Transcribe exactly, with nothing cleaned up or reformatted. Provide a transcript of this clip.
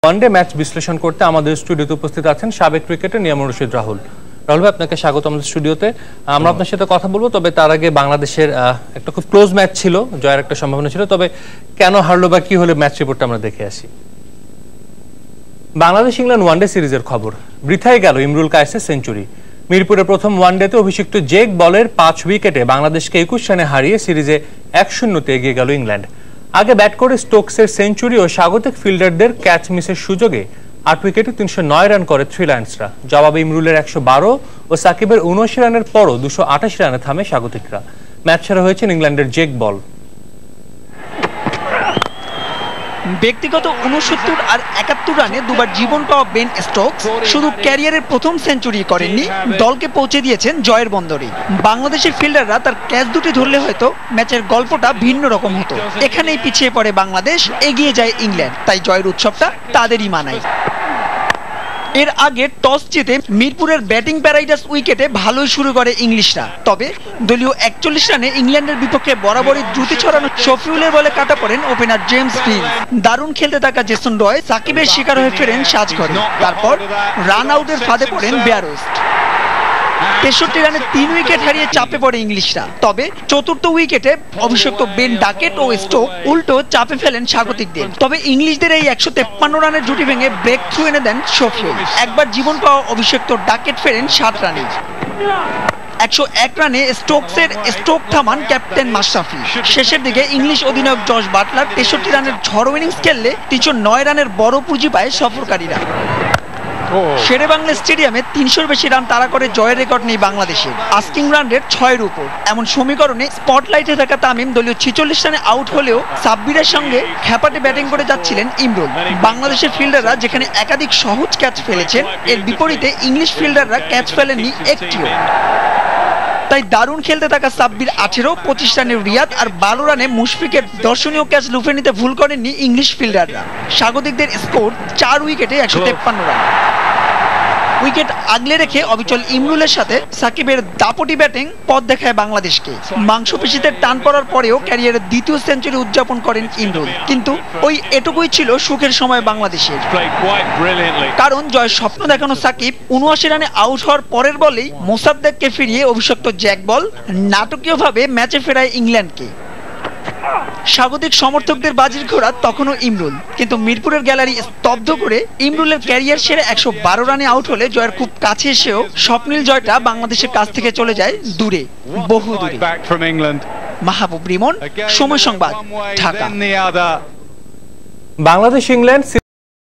One day match বিশ্লেষণ করতে আমাদের স্টুডিওতে উপস্থিত আছেন সাবেক ক্রিকেটার নিয়ামুর রশিদ রাহুল। রাহুল ভাই, আপনাকে স্বাগত আমাদের স্টুডিওতে। আমরা আপনার সাথে কথা বলবো, তবে তার আগে বাংলাদেশের একটা খুব ক্লোজ ম্যাচ ছিল, জয়ের একটা সম্ভাবনা ছিল, তবে কেন হারলো বা কি হলে ম্যাচ রিপোর্টটা আমরা দেখে আসি। বাংলাদেশ ইংল্যান্ড ওয়ানডে সিরিজের খবর। বৃথায় গেল ইমরুল কায়েসের সেঞ্চুরি। মিরপুরের প্রথম ওয়ানডেতে অভিষিক্ত জেক বলের পাঁচ উইকেটে বাংলাদেশকে একুশ রানে হারিয়ে সিরিজে এক শূন্যতে এগিয়ে গেল ইংল্যান্ড। আগে ব্যাট করে স্টোকসের সেঞ্চুরি ও স্বাগতিক ফিল্ডারদের ক্যাচ মিসের সুযোগে আট উইকেটে তিনশো নয় রান করে থ্রি লায়ন্সরা। জবাবে ইমরুলের একশো বারো ও সাকিবের উনআশি রানের পরও দুশো আটাশি রানে থামে স্বাগতিকরা। ম্যাচ সেরা হয়েছেন ইংল্যান্ডের জেক বল। ব্যক্তিগত উনসত্তর আর একাত্তর রানে দুবার জীবন পাওয়া বেন স্টোকস শুধু ক্যারিয়ারের প্রথম সেঞ্চুরি করেননি, দলকে পৌঁছে দিয়েছেন জয়ের বন্দরে। বাংলাদেশের ফিল্ডাররা তার ক্যাচ দুটি ধরলে হয়তো ম্যাচের গল্পটা ভিন্ন রকম হতো। এখানেই পিছিয়ে পড়ে বাংলাদেশ, এগিয়ে যায় ইংল্যান্ড, তাই জয়ের উৎসবটা তাদেরই মানায়। এর আগে টস জিতে মিরপুরের ব্যাটিং প্যারাডাইস উইকেটে ভালোই শুরু করে ইংলিশরা, তবে দলীয় একচল্লিশ রানে ইংল্যান্ডের বিপক্ষে বরাবরই দ্রুতি ছড়ানো শফিউলের বলে কাটা পড়েন ওপেনার জেমস ফিল। দারুণ খেলতে থাকা জেসন রয় সাকিবের শিকার হয়ে ফেরেন সাজঘরে, তারপর রান আউটের ফাঁদে পড়েন বেয়ারস্ট। তেষট্টি রানে তিন উইকেট হারিয়ে চাপে পড়ে ইংলিশরা, তবে চতুর্থ উইকেটে অভিষিক্ত বেন ডাকেট ও স্টোক উল্টো চাপে ফেলেন স্বাগতিকদের। তবে ইংলিশদের এই একশো তেপ্পান্ন রানের জুটি ভেঙে ব্রেক থ্রু এনে দেন শফিউল। একবার জীবন পাওয়া অভিষিক্ত ডাকেট ফেরেন সাত রানে। একশো এক রানে স্টোকসের স্ট্রোক থামান ক্যাপ্টেন মাশরাফি। শেষের দিকে ইংলিশ অধিনায়ক জস বাটলার তেষট্টি রানের ঝড়ো ইনিংস খেললে তিনশো নয় রানের বড় পুঁজি পায় সফরকারীরা। শেরেবাংলা স্টেডিয়ামে তিনশোর বেশি রান তাড়া করে জয়ের রেকর্ড নেই বাংলাদেশের। আস্কিং রান রেট ছয়ের উপর। এমন সমীকরণে স্পটলাইটে থাকা তামিম দলীয় ছেচল্লিশ রানে আউট হলেও সাব্বিরের সঙ্গে খ্যাপাটে ব্যাটিং করে যাচ্ছিলেন ইমরুল। বাংলাদেশের ফিল্ডাররা যেখানে একাধিক সহজ ক্যাচ ফেলেছেন, এর বিপরীতে ইংলিশ ফিল্ডাররা ক্যাচ ফেলেননি একটিও। তাই দারুণ খেলতে থাকা সাব্বির আঠেরো, পঁচিশ রানে রিয়াদ আর বারো রানে মুশফিকের দর্শনীয় ক্যাচ লুফে নিতে ভুল করেননি ইংলিশ ফিল্ডাররা। স্বাগতিকদের স্কোর চার উইকেটে একশো তেপ্পান্ন রান। উইকেট আগলে রেখে অবিচল ইমরুলের সাথে সাকিবের দাপটি ব্যাটিং পথ দেখায় বাংলাদেশকে। মাংসপেশিতে টান পড়ার পরেও ক্যারিয়ারের দ্বিতীয় সেঞ্চুরি উদযাপন করেন ইমরুল, কিন্তু ওই এটুকুই ছিল সুখের সময় বাংলাদেশের। কারণ জয়ের স্বপ্ন দেখানো সাকিব উনআশি রানে আউট হওয়ার পরের বলেই মোসাদ্দেককে ফিরিয়ে অভিষিক্ত জ্যাক বল নাটকীয়ভাবে ম্যাচে ফেরায় ইংল্যান্ডকে। স্বাগতিক সমর্থকদের বাজির ঘোড়া তখনও ইমরুল, কিন্তু মিরপুরের গ্যালারি স্তব্ধ করে ইমরুলের ক্যারিয়ার সেরে একশো বারো রানে আউট হলে জয়ের খুব কাছে এসেও স্বপ্নিল জয়টা বাংলাদেশের কাছ থেকে চলে যায় দূরে, বহু দূরে। মাহবুব রিমন, সময় সংবাদ, ঢাকা। বাংলাদেশ ইংল্যান্ড